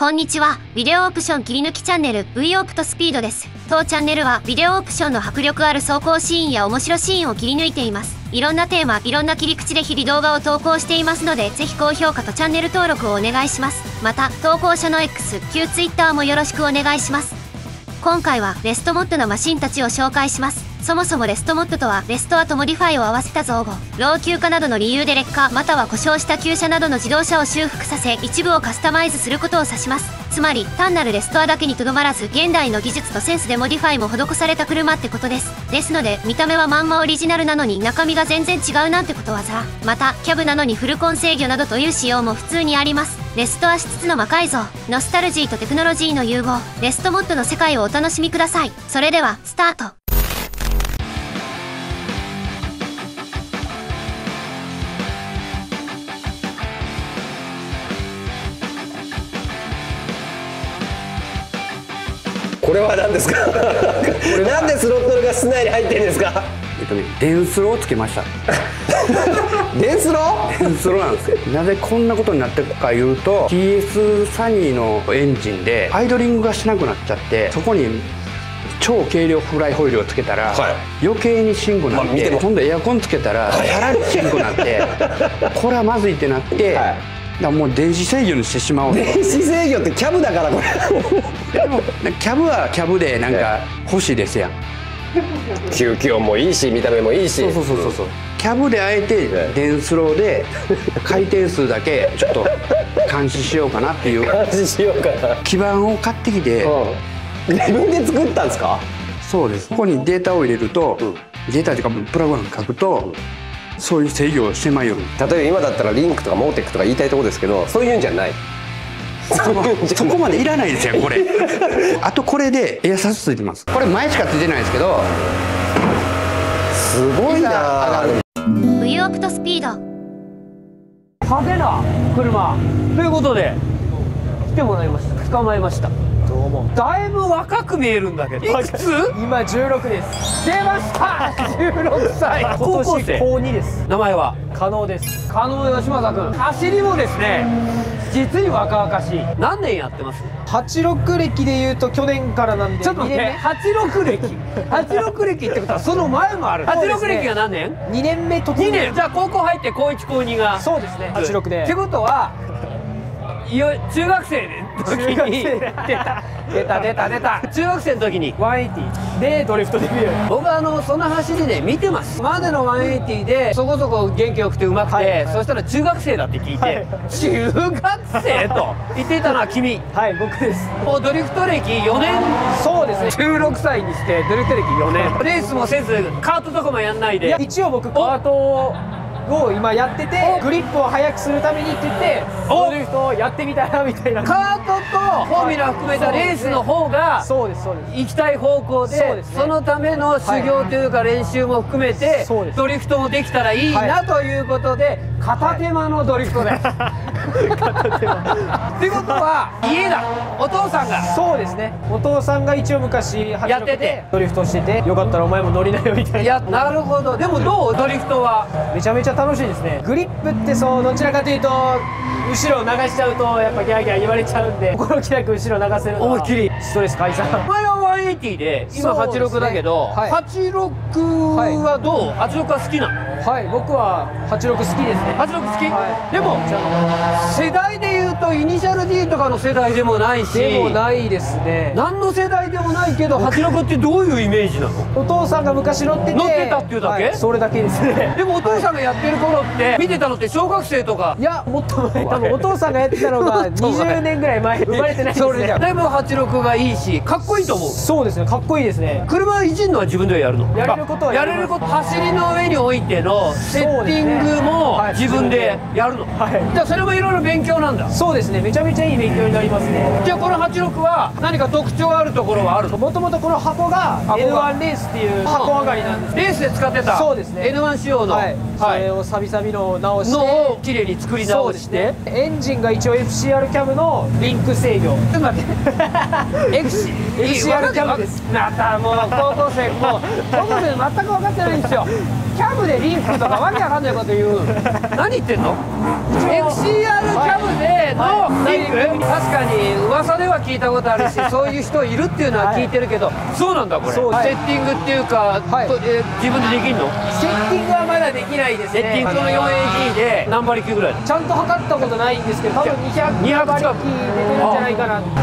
こんにちは。ビデオオプション切り抜きチャンネル V オプトスピードです。当チャンネルはビデオオプションの迫力ある走行シーンや面白シーンを切り抜いています。いろんなテーマ、いろんな切り口で日々動画を投稿していますので、ぜひ高評価とチャンネル登録をお願いします。また、投稿者の X、旧 Twitter もよろしくお願いします。今回はレストモッドのマシンたちを紹介します。そもそもレストモッドとは、レストアとモディファイを合わせた造語。老朽化などの理由で劣化、または故障した旧車などの自動車を修復させ、一部をカスタマイズすることを指します。つまり、単なるレストアだけにとどまらず、現代の技術とセンスでモディファイも施された車ってことです。ですので、見た目はまんまオリジナルなのに中身が全然違うなんてことはざら。また、キャブなのにフルコン制御などという仕様も普通にあります。レストアしつつの魔改造、ノスタルジーとテクノロジーの融合、レストモッドの世界をお楽しみください。それでは、スタート。 これは何ですかなんでスロットルが室内に入ってるんですか？ 電スロをつけました。 電スロ？ 電スロなんですよ。なぜこんなことになってるかいうと TS サニーのエンジンでアイドリングがしなくなっちゃって、そこに超軽量フライホイールをつけたら、余計にシンクになって、今度エアコンつけたらさらにシンクになって、これはまずいってなって、だからもう電子制御にしてしまおうと。 電子制御ってキャブだからこれ。 でもキャブはキャブでなんか欲しいですやん。 吸気音もいいし見た目もいいし。 そうキャブであえて電スローで回転数だけちょっと監視しようかなっていう。 監視しようかな。 基板を買ってきて、 自分で作ったんですか？ そうです。ここにデータを入れると、データというかプログラム書くと、そういう制御をしてまいように。 例えば今だったらリンクとかモーテックとか言いたいところですけど、そういうんじゃない。 そこまでいらないですよこれ。あとこれでエアサスついてます。これ前しかついてないですけど、 すごいな。 V オプトスピード。 派手な車ということで来てもらいました。捕まえました。どうも。だいぶ若く見えるんだけど。いくつ？ 今16です。 出ました。16歳。 今年高2です。 名前は加納です。 加納義正君。走りもですね、実に若々しい。何年やってます 86歴でいうと去年からなんで。 ちょっと待って、86歴86歴ってことはその前もある。86歴が何年 ？2年目突入。 2年。じゃあ高校入って高1高2が。 そうですね、86で。 ってことは中学生の時に出た中学生の時に 180でドリフトデビュー。 僕はその走りで見てます。までの180でそこそこ元気よくてうまくて、そしたら中学生だって聞いて、中学生と言っていたのは君。 はい、僕です。 もうドリフト歴4年。 そうですね、 16歳にしてドリフト歴4年。レースもせずカートとかもやんないで。 一応僕カートを今やってて、グリップを速くするためにって言ってドリフトをやってみたらみたいな。 カートとフォーミュラ含めたレースの方が行きたい方向で、そのための修行というか練習も含めてドリフトもできたらいいなということで、片手間のドリフトです。片手間ってことは家だ。お父さんが。 そうですね、お父さんが一応昔やっててドリフトしてて、よかったらお前も乗りなよみたいな。 なるほど。でもどう？ドリフトはめちゃめちゃ楽しいですね。グリップってどちらかというと後ろを流しちゃうとやっぱギャーギャー言われちゃうんで、心気なく後ろ流せるのは思いっきりストレス解散。 前は180で今86だけど、86はどう？86は好きなの？ はい、僕は86好きですね。 86好き？でも世代でいうとイニシャル D とかの世代でもないし。 でもないですね。 何の世代でもないけど、86ってどういうイメージなの？ お父さんが昔乗ってたっていうだけ？ それだけですね。 でもお父さんがやってる頃って見てたのって小学生とか？ いや、もっと前。多分お父さんがやってたのが20年ぐらい前。生まれてないですね。 それじゃでも86がいいし、かっこいいと思う。 そうですね、かっこいいですね。 車いじるのは自分でやるの？ やれることはやれること。走りの上においてのセッティングも自分でやるの？じゃあそれもいろいろ勉強なんだ。 そうですね、めちゃめちゃいい勉強になりますね。 じゃあこの86は何か特徴あるところはあるの？ もともとこの箱が N1 レースっていう箱上がりなんです。 レースで使ってた。 そうですね、 N1 仕様の。 それをサビサビのを直してのをきれいに作り直して、 エンジンが一応 FCR キャブのリンク制御。ちょっと待ってFCR キャブです。 またもう高校生全く分かってないんですよ。 キャブでリンクとかわけわかんないこと言う何言ってんの XCR キャブでのリンク、確かに噂では聞いたことあるしそういう人いるっていうのは聞いてるけど、そうなんだこれ、セッティングっていうか、自分でできんの？ セッティングはまだできないですね。 セッティングの 4AG で何馬力ぐらい？ ちゃんと測ったことないんですけど、多分200馬力出てるんじゃないかな。よい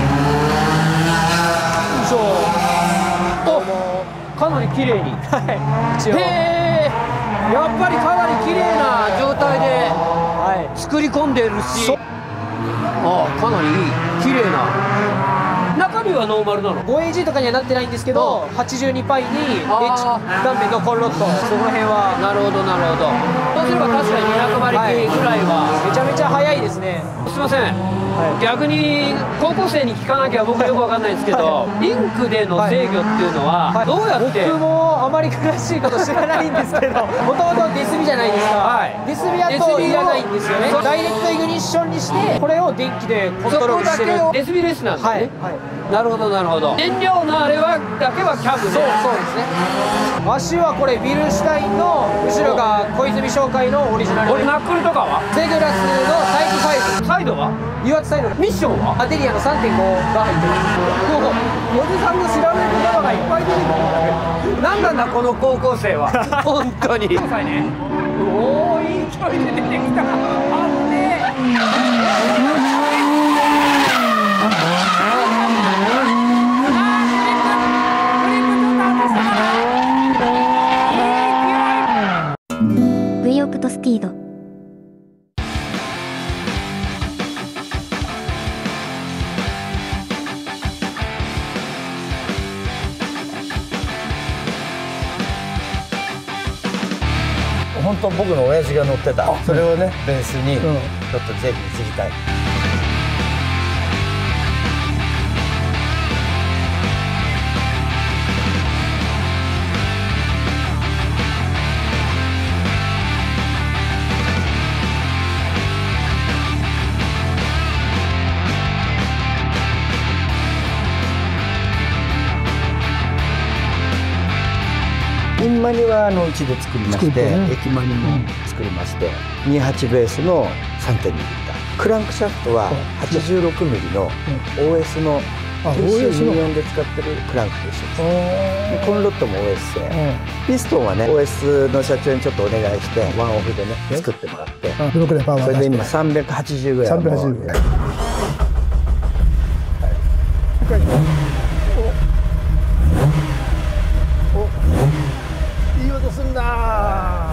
しょ。お、 かなり綺麗に。 一応。 へー、やっぱりかなり綺麗な状態で作り込んでるし、かなりいい綺麗な。中身はノーマルなの？ 5AG とかにはなってないんですけど、82パイに断面のコンロット、その辺は。 なるほどなるほど。そうすれば確かに200馬力ぐらいは、 めちゃめちゃ速いですね。 すいません、逆に高校生に聞かなきゃ僕よくわかんないんですけど、リンクでの制御っていうのはどうやって？ 僕もあまり詳しいこと知らないんですけど、もともとデスビじゃないですか。デスビだといらないんですよね。ダイレクトイグニッションにして、これを電気でコントロールしてる。 デスビレスなんですね。なるほどなるほど。燃料のあれはだけはキャブで。 そうですね。足はこれビルシュタインの後ろが小泉商会のオリジナル。 ナックルとかは？ ゼグラスのタイプ5。 サイドは？ 油圧サイド。 ミッションは？ アテリアの 3.5 が入ってる。おじさんの知らない言葉がいっぱい出てくる。 何なんだこの高校生は。本当に。おお、いい距離で出てきた。あんね。 V オプトスピード。 本当僕の親父が乗ってた、それをねベースにちょっとぜひいじりたい。インマニはうちで作りまして、駅マニも作りまして、28ベースの 3.2 リッター。クランクシャフトは86ミリの OS の TC24 で使ってるクランクと一緒です。でコンロットも OS 製。ピストンはね OS の社長にちょっとお願いしてワンオフでね作ってもらって、それで今380ぐらい。380ぐらい。いい音すんだ。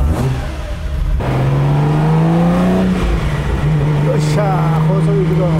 よっしゃー、高速行くぞ。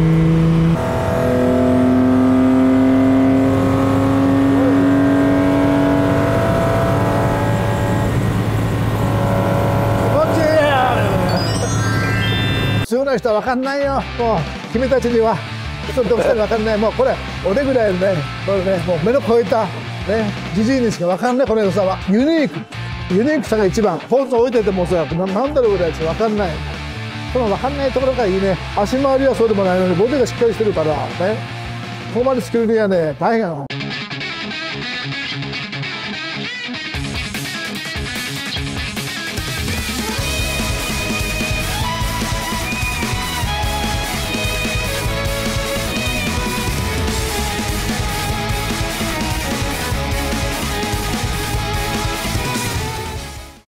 普通の人は分かんないよ。もう君たちにはどうしたら分かんない。もうこれ俺ぐらいのね、これね、もう目の超えたね、じじいにしか分かんない。この良さはユニークさが一番。ポーズ置いててもさ、なんだろうぐらいしか分かんない。その分かんないところがいいね。足回りはそうでもないのにボディがしっかりしてるからね、ここまで作るにはね大変なの。